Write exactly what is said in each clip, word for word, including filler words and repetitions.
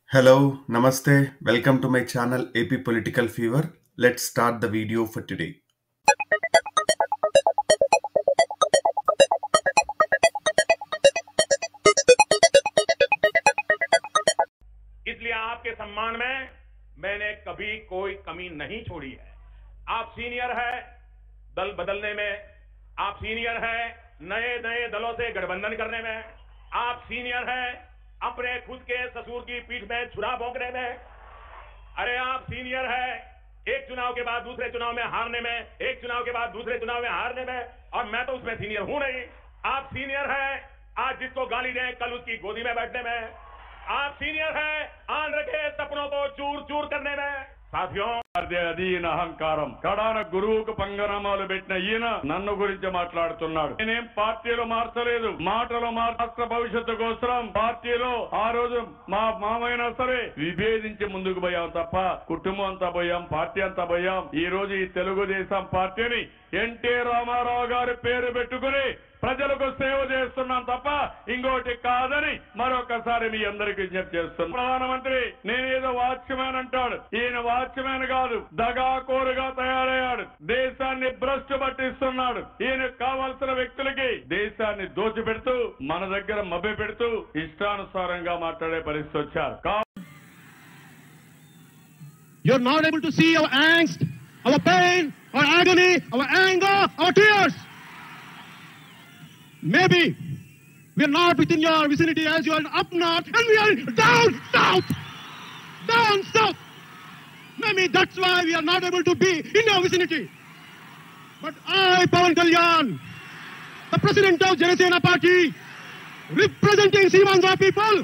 Hello, Namaste. Welcome to my channel A P Political Fever. Let's start the video for today. इसलिए आपके सम्मान में मैंने कभी कोई कमी नहीं छोड़ी है। आप सीनियर है दल बदलने में, आप सीनियर है नए नए दलों से गठबंधन करने में, आप सीनियर है अपने खुद के ससुर की पीठ में छुरा भोंकने में। अरे आप सीनियर है एक चुनाव के बाद दूसरे चुनाव में हारने में, एक चुनाव के बाद दूसरे चुनाव में हारने में, और मैं तो उसमें सीनियर हूं नहीं। आप सीनियर है आज जिसको गाली दें कल उसकी गोदी में बैठने में। आप सीनियर है आंध्र के सपनों को चूर चूर करने में। साथियों, అదే అది ఈయన అహంకారం. కడాన గురువుకు పంగనామాలు పెట్టిన ఈయన నన్ను గురించి మాట్లాడుతున్నాడు. నేనేం పార్టీలో మార్చలేదు, మాటలో మార్ రాష్ట్ర భవిష్యత్తు కోసం పార్టీలో ఆ రోజు మా మామైనా సరే విభేదించి ముందుకు పోయాం తప్ప కుటుంబం అంతా పోయాం, పార్టీ అంతా పోయాం. ఈ రోజు ఈ తెలుగుదేశం పార్టీని ఎన్టీ రామారావు గారి పేరు పెట్టుకుని ప్రజలకు సేవ చేస్తున్నాం తప్ప ఇంకోటి కాదని మరొకసారి మీ అందరికీ విజ్ఞప్తి చేస్తున్నాను. ప్రధానమంత్రి నేనేదో వాచ్మ్యాన్ అంటాడు, ఈయన వాచ్మ్యాన్ కాదు, దగాకోరుగా తయారయ్యాడు. దేశాన్ని భ్రష్టు పట్టిస్తున్నాడు. ఈయన కావాల్సిన వ్యక్తులకి దేశాన్ని దోచిపెడుతూ మన దగ్గర మభ్య పెడుతూ ఇష్టానుసారంగా మాట్లాడే పరిస్థితి వచ్చారు. You're not able to see our angst, our pain, our agony, our anger, our tears. Maybe we're not within your vicinity as you are up north and we are down south. Down south. Maybe that's why we are not able to be in your vicinity. But I, Pawan Kalyan, the president of Janasena Party, representing Seemanjaro people,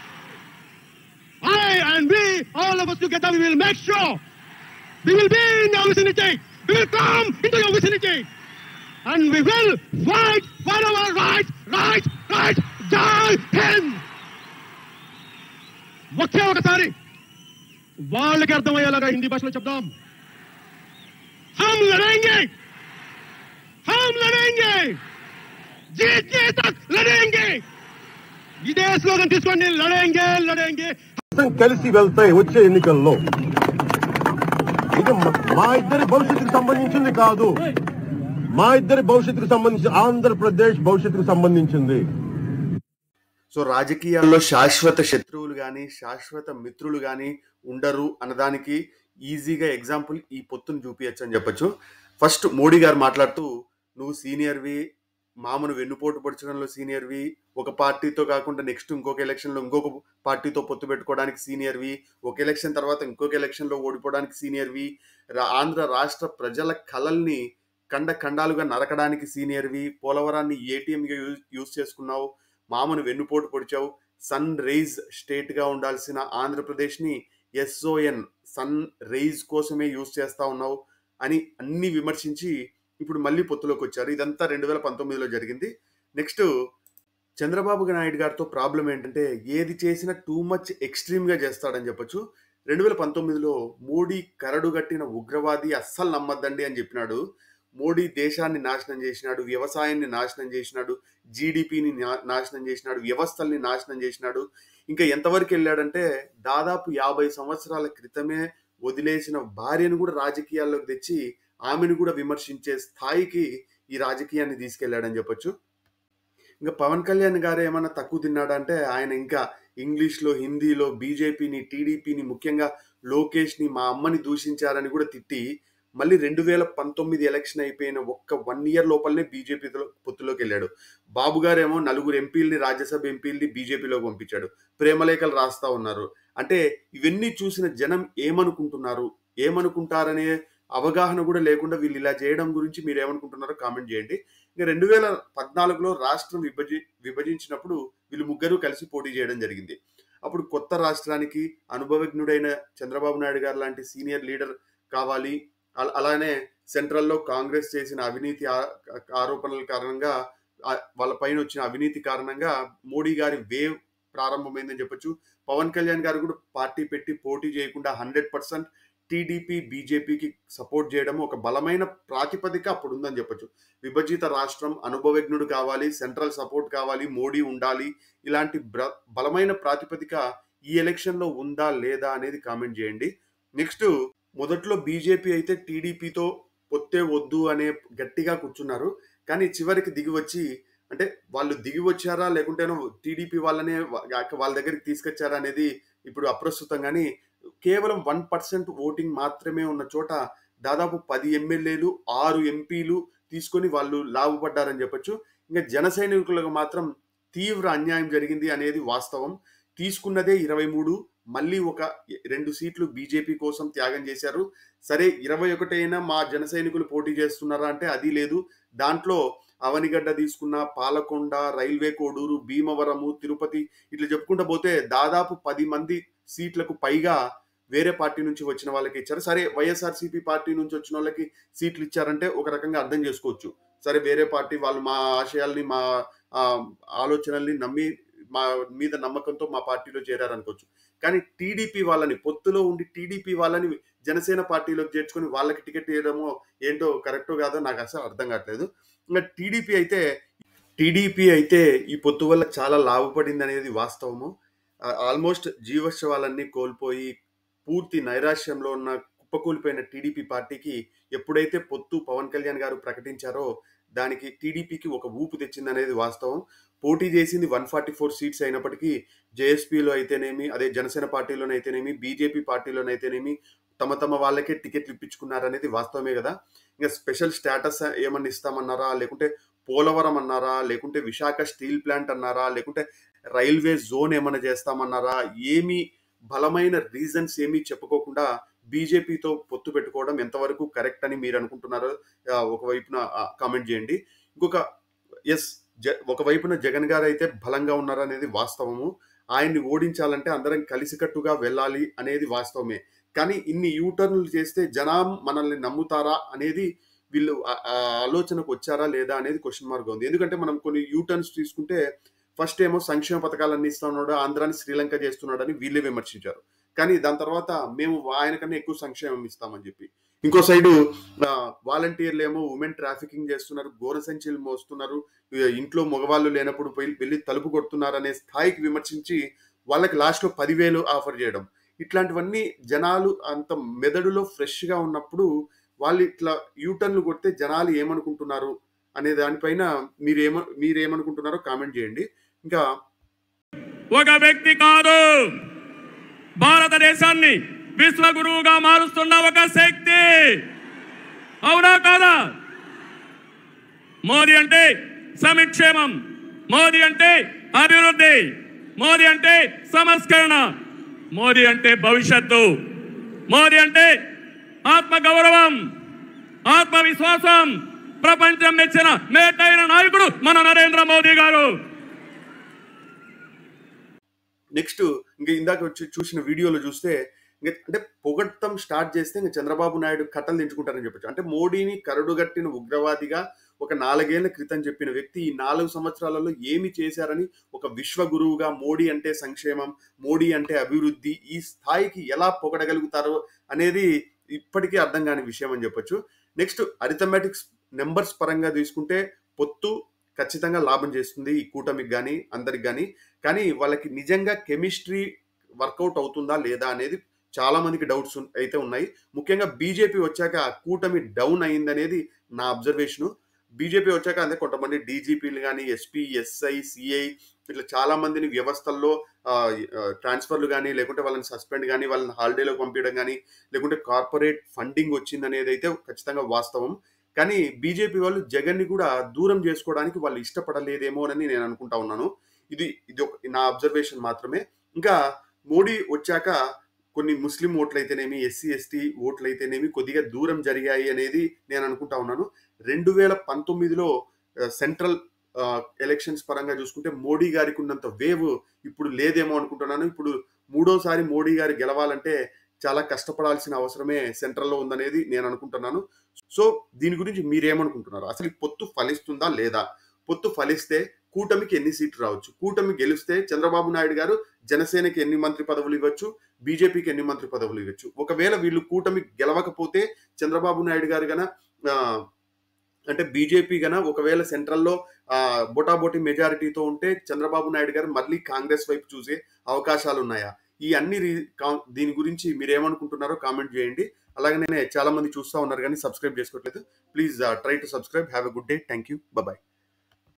I and we, all of us together, we will make sure we will be in your vicinity. We will come into your vicinity. And we will fight for our rights, rights, rights. Jai Hind! ఒకే ఒకసారి వాళ్ళకి అర్థమయ్యేలాగా హిందీ భాషలో చెప్దాం. हम लड़ेंगे, हम लड़ेंगे, जीतने तक लड़ेंगे. ఇదే స్లోగన్ తీసుకోండి, లడేంగే లడేంగే. కలిసి వెళ్తాయి వచ్చే ఎన్నికల్లో. ఇది మా ఇద్దరి భవిష్యత్తుకు సంబంధించింది కాదు, మా ఇద్దరి భవిష్యత్తుకు సంబంధించి ఆంధ్రప్రదేశ్ భవిష్యత్తుకు సంబంధించింది. సో రాజకీయాల్లో శాశ్వత శత్రువులు కానీ శాశ్వత మిత్రులు కానీ ఉండరు అన్నదానికి ఈజీగా ఎగ్జాంపుల్ ఈ పొత్తును చూపించచ్చు అని చెప్పొచ్చు. ఫస్ట్ మోడీ గారు మాట్లాడుతూ, నువ్వు సీనియర్వి, మామను వెన్నుపోటు పొడచడంలో సీనియర్వి, ఒక పార్టీతో కాకుండా నెక్స్ట్ ఇంకొక ఎలక్షన్లో ఇంకొక పార్టీతో పొత్తు పెట్టుకోవడానికి సీనియర్వి, ఒక ఎలక్షన్ తర్వాత ఇంకొక ఎలక్షన్లో ఓడిపోవడానికి సీనియర్వి, ఆంధ్ర రాష్ట్ర ప్రజల కలల్ని ఖండ ఖండాలుగా నరకడానికి సీనియర్వి, పోలవరాన్ని ఏటీఎంగా యూజ్ యూజ్ చేసుకున్నావు, మామను వెన్నుపోటు పొడిచావు, సన్ రైజ్ స్టేట్గా ఉండాల్సిన ఆంధ్రప్రదేశ్ని ఎస్ఓఎన్ సన్ రైజ్ కోసమే యూజ్ చేస్తూ ఉన్నావు అని అన్ని విమర్శించి ఇప్పుడు మళ్ళీ పొత్తులోకి వచ్చారు. ఇదంతా రెండు వేల పంతొమ్మిదిలో జరిగింది. నెక్స్ట్ చంద్రబాబు నాయుడు గారితో ప్రాబ్లం ఏంటంటే ఏది చేసినా టూ మచ్ ఎక్స్ట్రీమ్గా చేస్తాడని చెప్పొచ్చు. రెండు వేల పంతొమ్మిదిలో మోడీ కరడుగట్టిన ఉగ్రవాది అస్సలు నమ్మద్దండి అని చెప్పినాడు. మోడీ దేశాన్ని నాశనం చేసినాడు, వ్యవసాయాన్ని నాశనం చేసినాడు, జీడిపిని నాశనం చేసినాడు, వ్యవస్థల్ని నాశనం చేసినాడు. ఇంకా ఎంతవరకు వెళ్ళాడంటే దాదాపు యాభై సంవత్సరాల క్రితమే వదిలేసిన భార్యను కూడా రాజకీయాల్లోకి తెచ్చి ఆమెను కూడా విమర్శించే స్థాయికి ఈ రాజకీయాన్ని తీసుకెళ్లాడని చెప్పొచ్చు. ఇంకా పవన్ కళ్యాణ్ గారు ఏమన్నా తక్కువ తిన్నాడా అంటే ఆయన ఇంకా ఇంగ్లీష్లో హిందీలో బీజేపీని టీడీపీని ముఖ్యంగా లోకేష్ని మా అమ్మని దూషించారని కూడా తిట్టి మళ్ళీ రెండు వేల పంతొమ్మిది ఎలక్షన్ అయిపోయిన ఒక్క వన్ ఇయర్ లోపలనే బీజేపీతో పొత్తులోకి వెళ్ళాడు. బాబు గారేమో నలుగురు ఎంపీలని రాజ్యసభ ఎంపీలని బీజేపీలోకి పంపించాడు, ప్రేమలేఖలు రాస్తా ఉన్నారు. అంటే ఇవన్నీ చూసిన జనం ఏమనుకుంటున్నారు, ఏమనుకుంటారనే అవగాహన కూడా లేకుండా వీళ్ళు ఇలా చేయడం గురించి మీరు ఏమనుకుంటున్నారో కామెంట్ చేయండి. ఇంకా రెండు వేల పద్నాలుగులో రాష్ట్రం విభజి విభజించినప్పుడు వీళ్ళు ముగ్గురు కలిసి పోటీ చేయడం జరిగింది. అప్పుడు కొత్త రాష్ట్రానికి అనుభవజ్ఞుడైన చంద్రబాబు నాయుడు గారు లాంటి సీనియర్ లీడర్ కావాలి, అలానే సెంట్రల్లో కాంగ్రెస్ చేసిన అవినీతి ఆరోపణల కారణంగా వాళ్ళ పైన వచ్చిన అవినీతి కారణంగా మోడీ గారి వేవ్ ప్రారంభమైందని చెప్పొచ్చు. పవన్ కళ్యాణ్ గారు కూడా పార్టీ పెట్టి పోటీ చేయకుండా హండ్రెడ్ పర్సెంట్ టీడీపీ బీజేపీకి సపోర్ట్ చేయడం ఒక బలమైన ప్రాతిపదిక అప్పుడు ఉందని చెప్పొచ్చు. విభజిత రాష్ట్రం, అనుభవజ్ఞుడు కావాలి, సెంట్రల్ సపోర్ట్ కావాలి, మోడీ ఉండాలి, ఇలాంటి బలమైన ప్రాతిపదిక ఈ ఎలక్షన్లో ఉందా లేదా అనేది కామెంట్ చేయండి. నెక్స్ట్, మొదట్లో బీజేపీ అయితే టీడీపీతో పొత్తే వద్దు అనే గట్టిగా కూర్చున్నారు. కానీ చివరికి దిగి వచ్చి, అంటే వాళ్ళు దిగి వచ్చారా లేకుంటేనో టీడీపీ వాళ్ళనే వాళ్ళ దగ్గరికి తీసుకొచ్చారా అనేది ఇప్పుడు అప్రస్తుతం. కానీ కేవలం వన్ పర్సెంట్ ఓటింగ్ మాత్రమే ఉన్న చోట దాదాపు పది ఎమ్మెల్యేలు ఆరు ఎంపీలు తీసుకొని వాళ్ళు లాభపడ్డారని చెప్పొచ్చు. ఇంకా జన సైనికులకు మాత్రం తీవ్ర అన్యాయం జరిగింది అనేది వాస్తవం. తీసుకున్నదే ఇరవై మూడు, మళ్ళీ ఒక రెండు సీట్లు బీజేపీ కోసం త్యాగం చేశారు. సరే, ఇరవై ఒకటైనా మా జన సైనికులు పోటీ చేస్తున్నారా అంటే అది లేదు. దాంట్లో అవనిగడ్డ తీసుకున్న, పాలకొండ, రైల్వే కోడూరు, భీమవరము, తిరుపతి ఇట్లా చెప్పుకుంటూ పోతే దాదాపు పది మంది సీట్లకు పైగా వేరే పార్టీ నుంచి వచ్చిన వాళ్ళకి ఇచ్చారు. సరే, వైఎస్ఆర్సీపీ పార్టీ నుంచి వచ్చిన వాళ్ళకి సీట్లు ఇచ్చారంటే ఒక రకంగా అర్థం చేసుకోవచ్చు. సరే, వేరే పార్టీ వాళ్ళు మా ఆశయాల్ని మా ఆలోచనల్ని నమ్మి మా మీద నమ్మకంతో మా పార్టీలో చేరారనుకోవచ్చు. కానీ టీడీపీ వాళ్ళని, పొత్తులో ఉండి టీడీపీ వాళ్ళని జనసేన పార్టీలోకి చేర్చుకొని వాళ్ళకి టికెట్ ఇవ్వడమో ఏంటో కరెక్టో కాదో నాకు అసలు అర్థం కావట్లేదు. ఇంకా టీడీపీ అయితే టీడీపీ అయితే ఈ పొత్తు వల్ల చాలా లాభపడింది అనేది వాస్తవము. ఆల్మోస్ట్ జీవోత్సవాలన్నీ కోల్పోయి పూర్తి నైరాశ్యంలో ఉన్న కుప్పకూలిపోయిన టీడీపీ పార్టీకి ఎప్పుడైతే పొత్తు పవన్ కళ్యాణ్ గారు ప్రకటించారో దానికి టీడీపీకి ఒక ఊపు తెచ్చింది అనేది వాస్తవం. పోటీ చేసింది వన్ ఫార్టీ ఫోర్ సీట్స్ అయినప్పటికీ జేఎస్పీలో అయితేనేమి, అదే జనసేన పార్టీలోనైతేనేమి, బీజేపీ పార్టీలోనైతేనేమి తమ తమ వాళ్ళకే టికెట్లు ఇప్పించుకున్నారనేది వాస్తవమే కదా. ఇంకా స్పెషల్ స్టేటస్ ఏమన్నా ఇస్తామన్నారా, లేకుంటే పోలవరం అన్నారా, లేకుంటే విశాఖ స్టీల్ ప్లాంట్ అన్నారా, లేకుంటే రైల్వే జోన్ ఏమన్నా చేస్తామన్నారా, ఏమీ బలమైన రీజన్స్ ఏమీ చెప్పుకోకుండా బీజేపీతో పొత్తు పెట్టుకోవడం ఎంతవరకు కరెక్ట్ అని మీరు అనుకుంటున్నారో ఒకవైపున కామెంట్ చేయండి. ఇంకొక ఎస్ జ ఒకవైపున జగన్ గారు అయితే బలంగా ఉన్నారనేది వాస్తవము. ఆయన్ని ఓడించాలంటే అందరం కలిసికట్టుగా వెళ్ళాలి అనేది వాస్తవమే. కానీ ఇన్ని యూటర్న్లు చేస్తే జనం మనల్ని నమ్ముతారా అనేది, వీళ్ళు ఆలోచనకు వచ్చారా లేదా అనేది క్వశ్చన్ మార్క్ ఉంది. ఎందుకంటే మనం కొన్ని యూటర్న్స్ తీసుకుంటే ఫస్ట్ ఏమో సంక్షేమ పథకాలన్నీ ఇస్తున్నాడు, ఆంధ్రాని శ్రీలంక చేస్తున్నాడని వీళ్ళే విమర్శించారు. కానీ దాని తర్వాత మేము ఆయన కన్నా ఎక్కువ సంక్షేమం ఇస్తామని చెప్పి, ఇంకో సైడు వాలంటీర్లు ఏమో ఉమెన్ ట్రాఫికింగ్ చేస్తున్నారు, ఘోర సంఖ్యలు మోస్తున్నారు, ఇంట్లో మగవాళ్ళు లేనప్పుడు వెళ్ళి తలుపు కొడుతున్నారు అనే స్థాయికి విమర్శించి వాళ్ళకి లాస్ట్లో పదివేలు ఆఫర్ చేయడం, ఇట్లాంటివన్నీ జనాలు అంత మెదడులో ఫ్రెష్గా ఉన్నప్పుడు వాళ్ళు ఇట్లా యూటర్న్లు కొడితే జనాలు ఏమనుకుంటున్నారు అనే దానిపైన మీరేమ మీరేమనుకుంటున్నారో కామెంట్ చేయండి. ఇంకా ఒక వ్యక్తి కాదు, భారతదేశాన్ని విశ్వగురువుగా మారుస్తున్న ఒక శక్తి, అవునా కాదా? మోదీ అంటే సంక్షేమం, మోదీ అంటే అభివృద్ధి, మోదీ అంటే సంస్కరణ, మోదీ అంటే భవిష్యత్తు, మోదీ అంటే ఆత్మగౌరవం, ఆత్మవిశ్వాసం, ప్రపంచం మెచ్చిన మేటైన నాయకుడు మన నరేంద్ర మోదీ గారు. నెక్స్ట్ ఇంకా ఇందాక వచ్చి చూసిన వీడియోలో చూస్తే ఇంకా అంటే పొగడ్తం స్టార్ట్ చేస్తే ఇంకా చంద్రబాబు నాయుడు కట్టలు దించుకుంటారని చెప్పచ్చు. అంటే మోడీని కరడుగట్టిన ఉగ్రవాదిగా ఒక నాలుగేళ్ల క్రితం చెప్పిన వ్యక్తి ఈ నాలుగు సంవత్సరాలలో ఏమి చేశారని ఒక విశ్వ గురువుగా మోడీ అంటే సంక్షేమం, మోడీ అంటే అభివృద్ధి, ఈ స్థాయికి ఎలా పొగడగలుగుతారో అనేది ఇప్పటికీ అర్థం కాని విషయం అని చెప్పొచ్చు. నెక్స్ట్, అరిథమెటిక్స్ నెంబర్స్ పరంగా తీసుకుంటే పొత్తు ఖచ్చితంగా లాభం చేస్తుంది ఈ కూటమికి కానీ అందరికి కానీ. కానీ వాళ్ళకి నిజంగా కెమిస్ట్రీ వర్కౌట్ అవుతుందా లేదా అనేది చాలా మందికి డౌట్స్ అయితే ఉన్నాయి. ముఖ్యంగా బీజేపీ వచ్చాక కూటమి డౌన్ అయిందనేది నా అబ్జర్వేషను. బీజేపీ వచ్చాక అంటే కొంతమంది డీజీపీలు కానీ, ఎస్పీ, ఎస్ఐ, సిఐ ఇట్లా చాలా మందిని వ్యవస్థల్లో ట్రాన్స్ఫర్లు కానీ, లేకుంటే వాళ్ళని సస్పెండ్ కానీ, వాళ్ళని హాలిడేలోకి పంపించడం కానీ, లేకుంటే కార్పొరేట్ ఫండింగ్ వచ్చింది అనేది అయితే ఖచ్చితంగా వాస్తవం. కానీ బీజేపీ వాళ్ళు జగన్ని కూడా దూరం చేసుకోవడానికి వాళ్ళు ఇష్టపడలేదేమో అని నేను అనుకుంటా ఉన్నాను. ఇది ఇది ఒక నా అబ్జర్వేషన్ మాత్రమే. ఇంకా మోడీ వచ్చాక కొన్ని ముస్లిం ఓట్లు అయితేనేమి, ఎస్సీ ఎస్టీ ఓట్లు అయితేనేమి కొద్దిగా దూరం జరిగాయి అనేది నేను అనుకుంటా ఉన్నాను. రెండు వేల పంతొమ్మిదిలో సెంట్రల్ ఎలక్షన్స్ పరంగా చూసుకుంటే మోడీ గారికి ఉన్నంత వేవ్ ఇప్పుడు లేదేమో అనుకుంటున్నాను. ఇప్పుడు మూడోసారి మోడీ గారు గెలవాలంటే చాలా కష్టపడాల్సిన అవసరమే సెంట్రల్లో ఉందనేది నేను అనుకుంటున్నాను. సో దీని గురించి మీరేమనుకుంటున్నారు? అసలు ఈ పొత్తు ఫలిస్తుందా లేదా? పొత్తు ఫలిస్తే కూటమికి ఎన్ని సీట్లు రావచ్చు? కూటమి గెలిస్తే చంద్రబాబు నాయుడు గారు జనసేనకి ఎన్ని మంత్రి పదవులు ఇవ్వచ్చు? బీజేపీకి ఎన్ని మంత్రి పదవులు ఇవ్వచ్చు? ఒకవేళ వీళ్ళు కూటమి గెలవకపోతే చంద్రబాబు నాయుడు గారు గన అంటే బీజేపీ గన ఒకవేళ సెంట్రల్లో బొటాబొటి మెజారిటీతో ఉంటే చంద్రబాబు నాయుడు గారు మళ్ళీ కాంగ్రెస్ వైపు చూసే అవకాశాలు ఉన్నాయా? ఈ అన్ని రీ- కా- దీని గురించి మీరు ఏమనుకుంటున్నారో కామెంట్ చేయండి. అలాగనే చాలా మంది చూస్తూ ఉన్నారు కానీ సబ్స్క్రైబ్ చేసుకోవట్లేదు. Please try to subscribe. Have a good day. Thank you. Bye.